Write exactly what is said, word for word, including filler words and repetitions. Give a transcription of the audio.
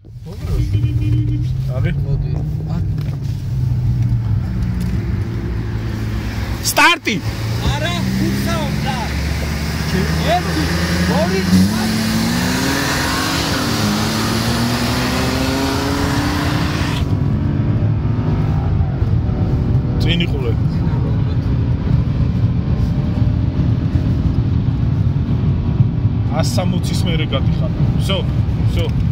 Agi? მოდი. სტარტი! არა, უცაობდა. ერთი, ორი, წინ იყურე. ასამოცის მერე გადიხარ. всё, всё.